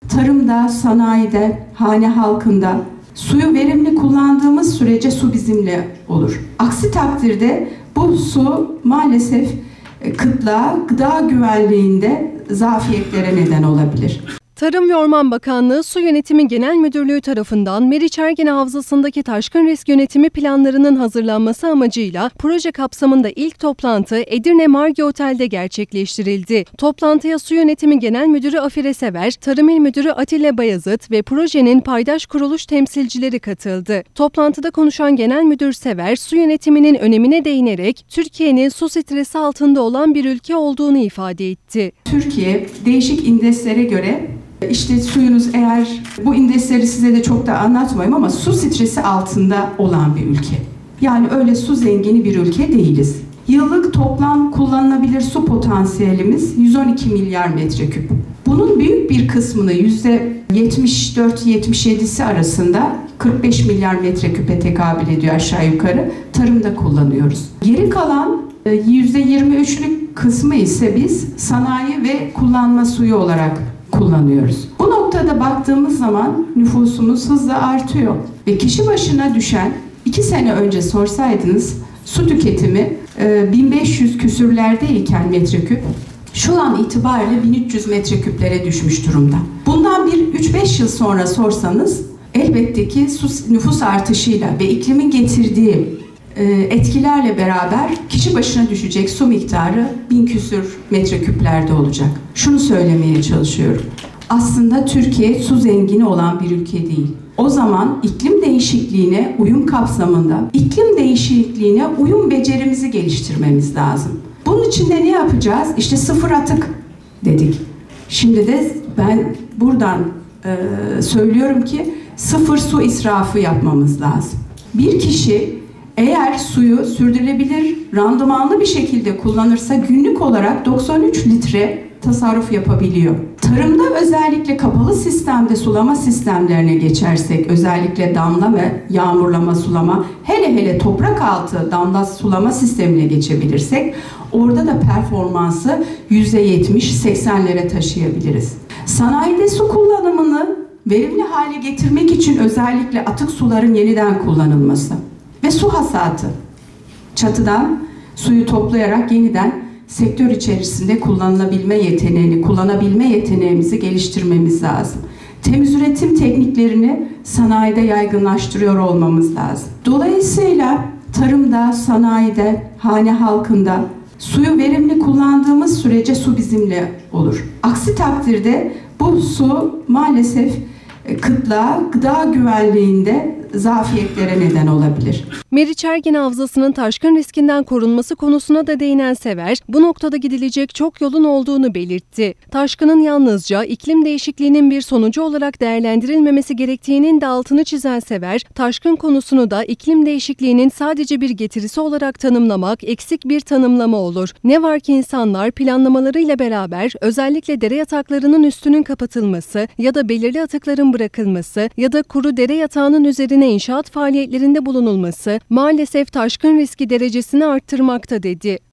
tarımda, sanayide, hane halkında suyu verimli kullandığımız sürece su bizimle olur. Aksi takdirde bu su maalesef kıtlığa, gıda güvenliğinde zafiyetlere neden olabilir. Tarım ve Orman Bakanlığı Su Yönetimi Genel Müdürlüğü tarafından Meriç Ergene Havzası'ndaki taşkın risk yönetimi planlarının hazırlanması amacıyla proje kapsamında ilk toplantı Edirne Margi Otel'de gerçekleştirildi. Toplantıya Su Yönetimi Genel Müdürü Afire Sever, Tarım İl Müdürü Atilla Bayazıt ve projenin paydaş kuruluş temsilcileri katıldı. Toplantıda konuşan Genel Müdür Sever, su yönetiminin önemine değinerek Türkiye'nin su stresi altında olan bir ülke olduğunu ifade etti. Türkiye değişik indeslere göre İşte suyunuz, eğer bu indeksleri size de çok da anlatmayayım ama su stresi altında olan bir ülke. Yani öyle su zengini bir ülke değiliz. Yıllık toplam kullanılabilir su potansiyelimiz 112 milyar metreküp. Bunun büyük bir kısmını %74-77'si arasında 45 milyar metreküpe tekabül ediyor aşağı yukarı. Tarımda kullanıyoruz. Geri kalan %23'lük kısmı ise biz sanayi ve kullanma suyu olarak kullanıyoruz. Bu noktada baktığımız zaman nüfusumuz hızla artıyor ve kişi başına düşen 2 sene önce sorsaydınız su tüketimi 1500 küsürlerdeyken metreküp şu an itibariyle 1300 metreküplere düşmüş durumda. Bundan bir 3-5 yıl sonra sorsanız elbette ki nüfus artışıyla ve iklimin getirdiği etkilerle beraber kişi başına düşecek su miktarı 1000 küsür metreküplerde olacak. Şunu söylemeye çalışıyorum. Aslında Türkiye su zengini olan bir ülke değil. O zaman iklim değişikliğine uyum kapsamında iklim değişikliğine uyum becerimizi geliştirmemiz lazım. Bunun için de ne yapacağız? İşte sıfır atık dedik. Şimdi de ben buradan söylüyorum ki sıfır su israfı yapmamız lazım. Bir kişi eğer suyu sürdürülebilir, randımanlı bir şekilde kullanırsa günlük olarak 93 litre tasarruf yapabiliyor. Tarımda özellikle kapalı sistemde sulama sistemlerine geçersek, özellikle damla ve yağmurlama sulama, hele toprak altı damla sulama sistemine geçebilirsek, orada da performansı %70-80'lere taşıyabiliriz. Sanayide su kullanımını verimli hale getirmek için özellikle atık suların yeniden kullanılması ve su hasatı, çatıdan suyu toplayarak yeniden sektör içerisinde kullanabilme yeteneğimizi geliştirmemiz lazım. Temiz üretim tekniklerini sanayide yaygınlaştırıyor olmamız lazım. Dolayısıyla tarımda, sanayide, hane halkında suyu verimli kullandığımız sürece su bizimle olur. Aksi takdirde bu su maalesef kıtlığa, gıda güvenliğinde zafiyetlere neden olabilir. Meriç Ergene Havzası'nın taşkın riskinden korunması konusuna da değinen Sever, bu noktada gidilecek çok yolun olduğunu belirtti. Taşkının yalnızca iklim değişikliğinin bir sonucu olarak değerlendirilmemesi gerektiğinin de altını çizen Sever, taşkın konusunu da iklim değişikliğinin sadece bir getirisi olarak tanımlamak eksik bir tanımlama olur. Ne var ki insanlar planlamalarıyla beraber özellikle dere yataklarının üstünün kapatılması ya da belirli atıkların bırakılması ya da kuru dere yatağının üzerine inşaat faaliyetlerinde bulunulması maalesef taşkın riski derecesini arttırmakta dedi.